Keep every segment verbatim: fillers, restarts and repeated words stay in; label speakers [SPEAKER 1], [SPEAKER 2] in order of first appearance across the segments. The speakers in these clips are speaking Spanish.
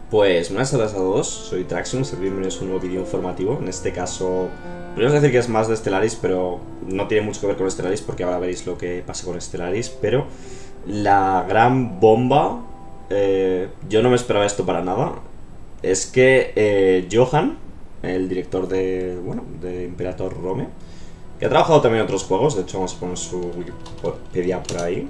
[SPEAKER 1] Pues buenas tardes a todos, soy Traximus y bienvenidos a un nuevo vídeo informativo. En este caso, podríamos decir que es más de Stellaris, pero no tiene mucho que ver con Stellaris porque ahora veréis lo que pasa con Stellaris. Pero la gran bomba, eh, yo no me esperaba esto para nada, es que eh, Johan, el director de, bueno, de Imperator Rome, que ha trabajado también en otros juegos, de hecho vamos a poner su Wikipedia por ahí,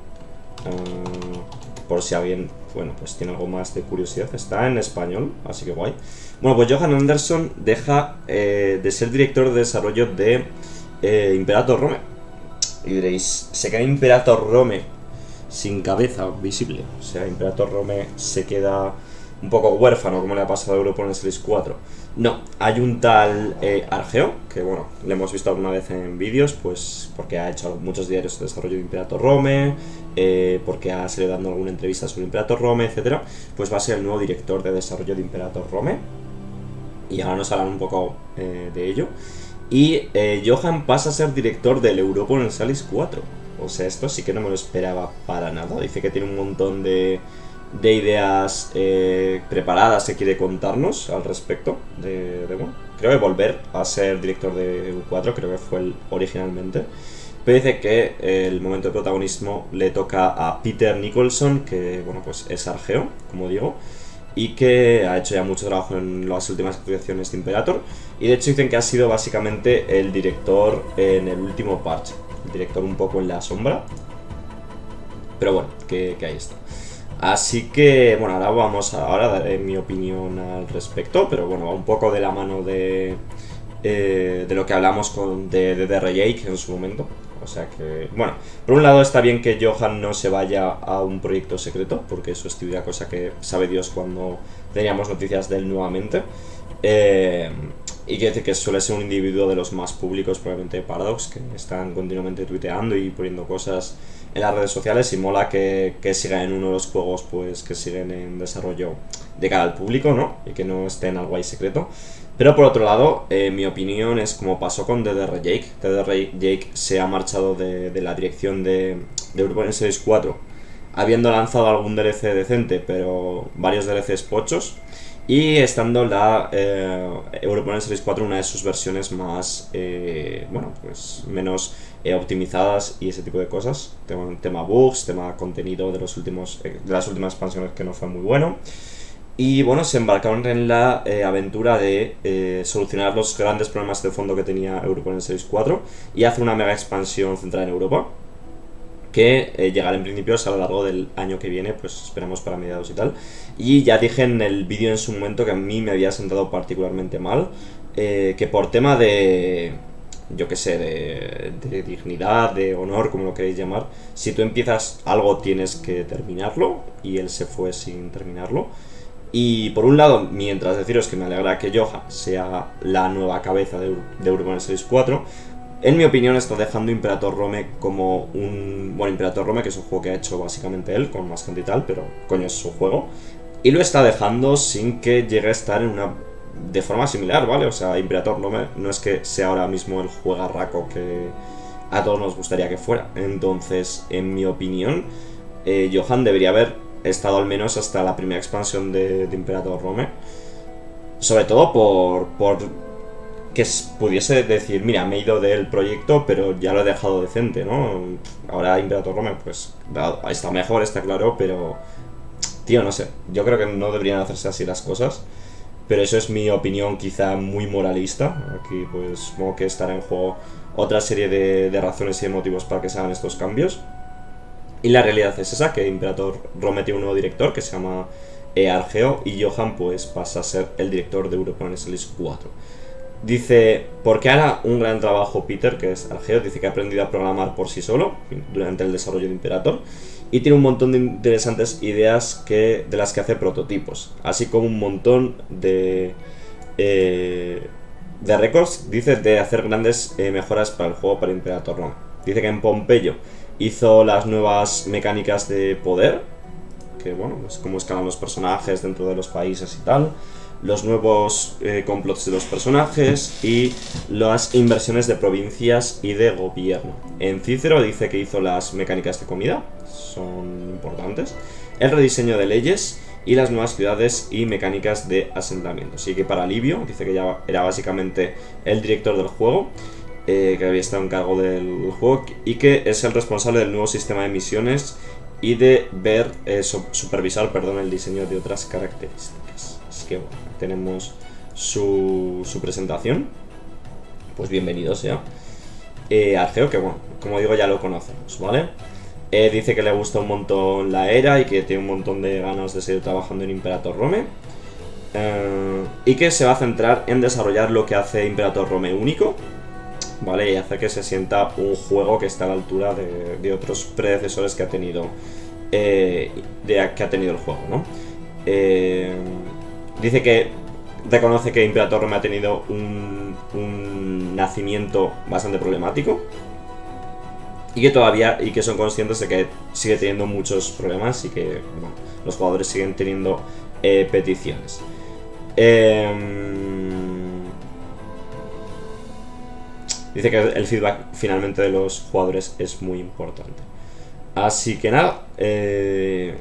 [SPEAKER 1] uh, por si alguien, bueno, pues tiene algo más de curiosidad. Está en español, así que guay. Bueno, pues Johan Anderson deja eh, de ser director de desarrollo de eh, Imperator Rome. Y diréis, ¿se queda Imperator Rome sin cabeza visible? O sea, Imperator Rome se queda un poco huérfano, como le ha pasado a Europa en el Series cuatro. No, hay un tal eh, Argeo, que bueno, le hemos visto alguna vez en vídeos, pues porque ha hecho muchos diarios de desarrollo de Imperator Rome, eh, porque ha salido dando alguna entrevista sobre Imperator Rome, etcétera. Pues va a ser el nuevo director de desarrollo de Imperator Rome. Y ahora nos hablan un poco eh, de ello. Y eh, Johan pasa a ser director del Europa en el Series cuatro. O sea, esto sí que no me lo esperaba para nada. Dice que tiene un montón de... de ideas eh, preparadas que quiere contarnos al respecto de, de, bueno, creo que volver a ser director de U cuatro, creo que fue el originalmente, pero dice que eh, el momento de protagonismo le toca a Peter Nicholson, que bueno, pues es Argeo, como digo, y que ha hecho ya mucho trabajo en las últimas actualizaciones de Imperator, y de hecho dicen que ha sido básicamente el director en el último parche, el director un poco en la sombra, pero bueno, que, que ahí está. Así que, bueno, ahora vamos a, ahora daré mi opinión al respecto, pero bueno, va un poco de la mano de, eh, de lo que hablamos con, de, de D R Jake en su momento. O sea que, bueno, por un lado está bien que Johan no se vaya a un proyecto secreto, porque eso es una cosa que sabe Dios cuando teníamos noticias de él nuevamente. Eh, y quiero decir que suele ser un individuo de los más públicos, probablemente de Paradox, que están continuamente tuiteando y poniendo cosas en las redes sociales, y mola que, que sigan en uno de los juegos pues que siguen en desarrollo de cara al público, ¿no? Y que no estén algo ahí secreto. Pero por otro lado, eh, mi opinión es como pasó con D D R Jake. D D R Jake se ha marchado de, de la dirección de, de Europa Series cuatro, habiendo lanzado algún D L C decente, pero varios D L Cs pochos. Y estando la eh, Europa Series cuatro una de sus versiones más, eh, bueno, pues menos eh, optimizadas y ese tipo de cosas. Tema, tema bugs, tema contenido de, los últimos, eh, de las últimas expansiones que no fue muy bueno. Y bueno, se embarcaron en la eh, aventura de eh, solucionar los grandes problemas de fondo que tenía Europa Series cuatro y hacer una mega expansión centrada en Europa, que eh, llegará en principio a lo largo del año que viene, pues esperamos para mediados y tal. Y ya dije en el vídeo en su momento que a mí me había sentado particularmente mal, eh, que por tema de, yo qué sé, de, de dignidad, de honor, como lo queréis llamar, si tú empiezas algo tienes que terminarlo, y él se fue sin terminarlo. Y por un lado, mientras deciros que me alegra que Johan sea la nueva cabeza de, de Europa Series cuatro, en mi opinión está dejando Imperator Rome como un... Bueno, Imperator Rome, que es un juego que ha hecho básicamente él, con más gente y tal, pero coño, es su juego. Y lo está dejando sin que llegue a estar en una... de forma similar, ¿vale? O sea, Imperator Rome no es que sea ahora mismo el juegarraco que a todos nos gustaría que fuera. Entonces, en mi opinión, eh, Johan debería haber estado al menos hasta la primera expansión de, de Imperator Rome. Sobre todo por... por que pudiese decir, mira, me he ido del proyecto, pero ya lo he dejado decente, ¿no? Ahora Imperator Rome, pues, está mejor, está claro, pero... Tío, no sé, yo creo que no deberían hacerse así las cosas, pero eso es mi opinión quizá muy moralista. Aquí, pues, supongo que estará en juego otra serie de, de razones y de motivos para que se hagan estos cambios. Y la realidad es esa, que Imperator Rome tiene un nuevo director que se llama eh, Argeo, y Johan, pues, pasa a ser el director de Europa Series cuatro. Dice, porque hará un gran trabajo Peter, que es Argeo, dice que ha aprendido a programar por sí solo durante el desarrollo de Imperator y tiene un montón de interesantes ideas que, de las que hace prototipos, así como un montón de, eh, de récords, dice, de hacer grandes eh, mejoras para el juego para Imperator Rome. Dice que en Pompeyo hizo las nuevas mecánicas de poder, que bueno, es como escalan los personajes dentro de los países y tal, los nuevos eh, complots de los personajes y las inversiones de provincias y de gobierno. En Cícero dice que hizo las mecánicas de comida, son importantes, el rediseño de leyes y las nuevas ciudades y mecánicas de asentamiento. Así que para alivio, dice que ya era básicamente el director del juego, eh, que había estado en cargo del juego y que es el responsable del nuevo sistema de misiones y de ver, eh, supervisar, perdón, el diseño de otras características. Así que bueno, tenemos su, su presentación. Pues bienvenido sea. Eh, Argeo, que bueno, como digo, ya lo conocemos, ¿vale? Eh, dice que le gusta un montón la era y que tiene un montón de ganas de seguir trabajando en Imperator Rome. Eh, y que se va a centrar en desarrollar lo que hace Imperator Rome único, ¿vale? Y hacer que se sienta un juego que está a la altura de, de otros predecesores que ha tenido eh, de, que ha tenido el juego, ¿no? Eh, dice que reconoce que Imperator Rome ha tenido un, un nacimiento bastante problemático y que todavía y que son conscientes de que sigue teniendo muchos problemas y que bueno, los jugadores siguen teniendo eh, peticiones. Eh, Dice que el feedback finalmente de los jugadores es muy importante. Así que nada, eh,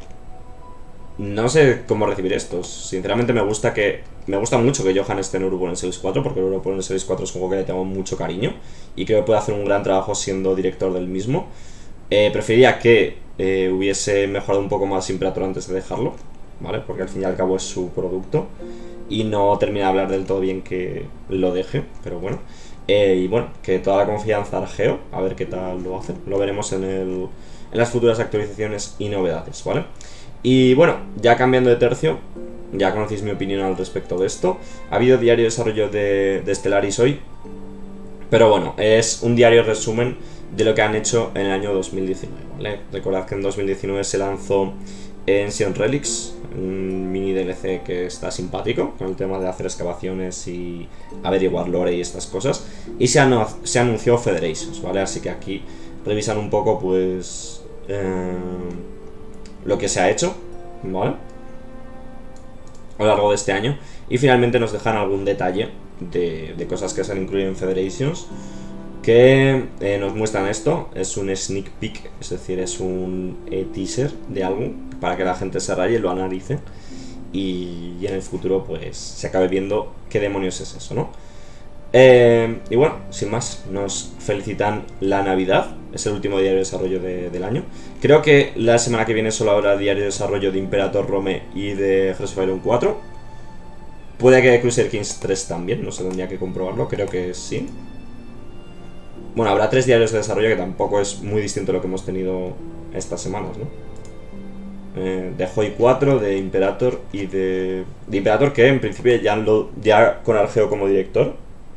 [SPEAKER 1] no sé cómo recibir estos. Sinceramente me gusta que me gusta mucho que Johan esté en Euroball Series cuatro, porque Euroball Series cuatro es un juego que le tengo mucho cariño y creo que puede hacer un gran trabajo siendo director del mismo. Eh, preferiría que eh, hubiese mejorado un poco más Imperator antes de dejarlo, ¿vale? Porque al fin y al cabo es su producto y no termina de hablar del todo bien que lo deje, pero bueno. Eh, y bueno, que toda la confianza a Argeo, a ver qué tal lo hace. Lo veremos en, el, en las futuras actualizaciones y novedades, ¿vale? Y bueno, ya cambiando de tercio, ya conocéis mi opinión al respecto de esto. Ha habido diario de desarrollo de, de Stellaris hoy, pero bueno, es un diario resumen de lo que han hecho en el año dos mil diecinueve, ¿vale? Recordad que en dos mil diecinueve se lanzó Ancient Relics, un mini D L C que está simpático con el tema de hacer excavaciones y averiguar lore y estas cosas, y se, anu se anunció Federations, ¿vale? Así que aquí revisan un poco pues eh, lo que se ha hecho, ¿vale? A lo largo de este año, y finalmente nos dejan algún detalle de, de cosas que se han incluido en Federations que eh, nos muestran esto. Es un sneak peek, es decir, es un eh, teaser de algo para que la gente se raye y lo analice y, y en el futuro pues se acabe viendo qué demonios es eso, ¿no? Eh, y bueno, sin más, nos felicitan la Navidad, es el último diario de desarrollo de, del año. Creo que la semana que viene solo habrá diario de desarrollo de Imperator Rome y de Hearts of Iron cuatro. Puede que de Crusader Kings tres también, no sé, tendría que comprobarlo, creo que sí. Bueno, habrá tres diarios de desarrollo, que tampoco es muy distinto a lo que hemos tenido estas semanas, ¿no? Eh, de Hoi cuatro, de Imperator y de... De Imperator, que en principio ya, lo, ya con Argeo como director.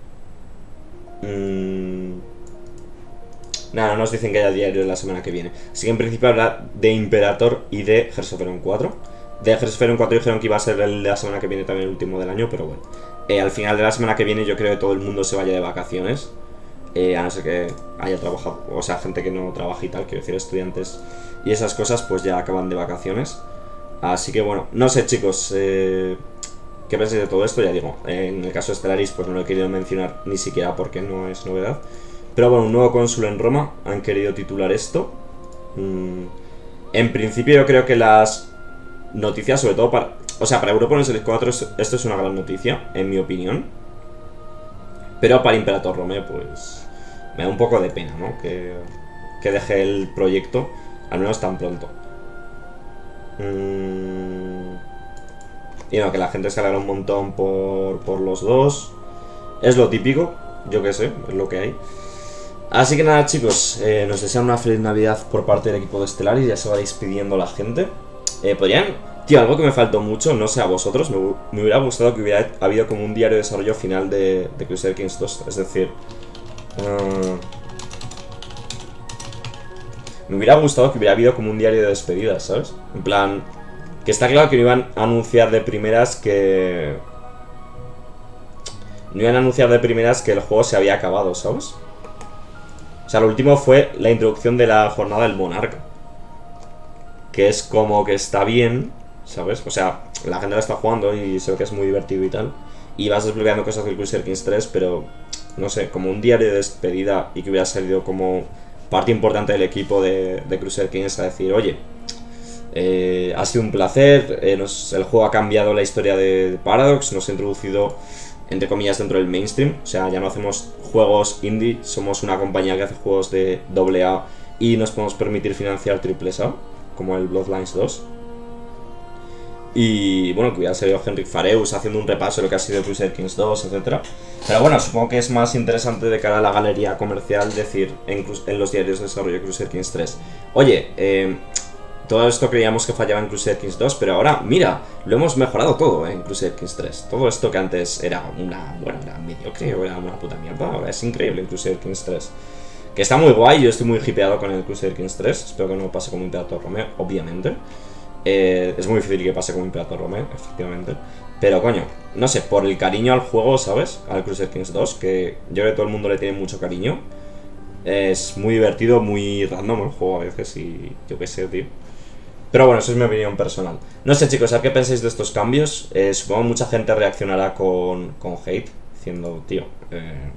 [SPEAKER 1] Mm, nada, no nos dicen que haya diario la semana que viene. Así que en principio habrá de Imperator y de Hearts of Iron cuatro. De Hearts of Iron cuatro dijeron que iba a ser el de la semana que viene también el último del año, pero bueno. Eh, al final de la semana que viene yo creo que todo el mundo se vaya de vacaciones. Eh, a no ser que haya trabajado, o sea, gente que no trabaja y tal, quiero decir, estudiantes y esas cosas, pues ya acaban de vacaciones. Así que bueno, no sé, chicos, eh, ¿qué pensáis de todo esto? Ya digo, eh, en el caso de Stellaris, pues no lo he querido mencionar ni siquiera porque no es novedad. Pero bueno, un nuevo cónsul en Roma, han querido titular esto. Mm, en principio yo creo que las noticias, sobre todo para... O sea, para Europa en el Series cuatro esto es una gran noticia, en mi opinión. Pero para Imperator Rome, pues me da un poco de pena, ¿no? Que, que deje el proyecto, al menos tan pronto. Mm. Y no, que la gente se alegra un montón por, por los dos. Es lo típico, yo qué sé, es lo que hay. Así que nada, chicos, eh, nos desean una feliz Navidad por parte del equipo de Stellaris. Ya se va despidiendo la gente. Eh, Podrían... Tío, algo que me faltó mucho, no sé a vosotros, me, me hubiera gustado que hubiera habido como un diario de desarrollo final de, de Crusader Kings dos. Es decir, uh, me hubiera gustado que hubiera habido como un diario de despedida, ¿sabes? En plan, que está claro que no iban a anunciar de primeras que... No iban a anunciar de primeras que el juego se había acabado, ¿sabes? O sea, lo último fue la introducción de la jornada del Monarca, que es como que está bien, ¿sabes? O sea, la gente la está jugando y se ve que es muy divertido y tal. Y vas desbloqueando cosas del Crusader Kings tres, pero no sé, como un diario de despedida y que hubiera salido como parte importante del equipo de, de Crusader Kings a decir, oye, Eh, ha sido un placer, eh, nos, el juego ha cambiado la historia de, de Paradox, nos ha introducido, entre comillas, dentro del mainstream. O sea, ya no hacemos juegos indie, somos una compañía que hace juegos de doble A y nos podemos permitir financiar triples A, como el Bloodlines dos. Y bueno, que hubiera salido Henrik Fareus haciendo un repaso de lo que ha sido Crusader Kings dos, etcétera. Pero bueno, supongo que es más interesante de cara a la galería comercial decir en, en los diarios de desarrollo de Crusader Kings tres: oye, eh, todo esto creíamos que fallaba en Crusader Kings dos, pero ahora, mira, lo hemos mejorado todo eh, en Crusader Kings tres. Todo esto que antes era una, bueno, era mediocre o era una puta mierda, ahora es increíble en Crusader Kings tres. Que está muy guay, yo estoy muy hipeado con el Crusader Kings tres, espero que no pase como Imperator Romeo, obviamente. Eh, es muy difícil que pase como Imperator Romeo, efectivamente. Pero coño, no sé, por el cariño al juego, ¿sabes? Al Crusader Kings dos, que yo creo que todo el mundo le tiene mucho cariño. Es muy divertido, muy random el juego a veces y yo qué sé, tío. Pero bueno, eso es mi opinión personal. No sé, chicos, ¿a qué pensáis de estos cambios? Eh, supongo que mucha gente reaccionará con, con hate, diciendo, tío... Eh,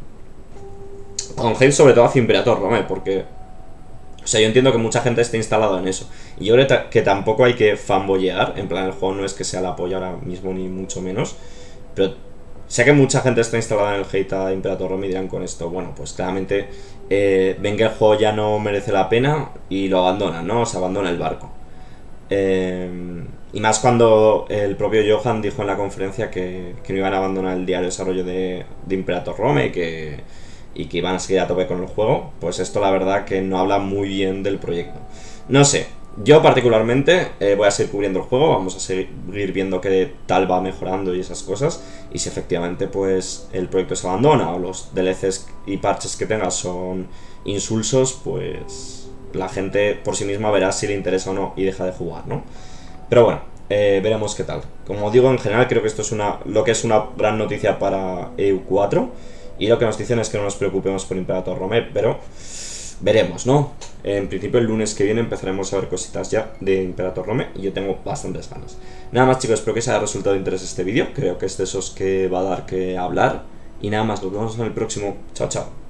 [SPEAKER 1] con hate sobre todo hacia Imperator Romeo, porque... O sea, yo entiendo que mucha gente esté instalada en eso. Y yo creo que tampoco hay que fanboyear. En plan, el juego no es que sea la polla ahora mismo, ni mucho menos. Pero sé que mucha gente está instalada en el hate a Imperator Romeo y dirán con esto, bueno, pues claramente eh, ven que el juego ya no merece la pena y lo abandonan, ¿no? O sea, abandona el barco. Eh, y más cuando el propio Johan dijo en la conferencia que, que no iban a abandonar el diario de desarrollo de, de Imperator Romeo y que... y que iban a seguir a tope con el juego, pues esto la verdad que no habla muy bien del proyecto. No sé, yo particularmente eh, voy a seguir cubriendo el juego, vamos a seguir viendo qué tal va mejorando y esas cosas, y si efectivamente pues el proyecto se abandona o los D L Cs y parches que tenga son insulsos, pues la gente por sí misma verá si le interesa o no y deja de jugar, ¿no? Pero bueno, eh, veremos qué tal. Como digo, en general creo que esto es una lo que es una gran noticia para E U cuatro. Y lo que nos dicen es que no nos preocupemos por Imperator Romeo, pero veremos, ¿no? En principio el lunes que viene empezaremos a ver cositas ya de Imperator Romeo y yo tengo bastantes ganas. Nada más, chicos, espero que os haya resultado de interés este vídeo. Creo que es de esos que va a dar que hablar. Y nada más, nos vemos en el próximo. Chao, chao.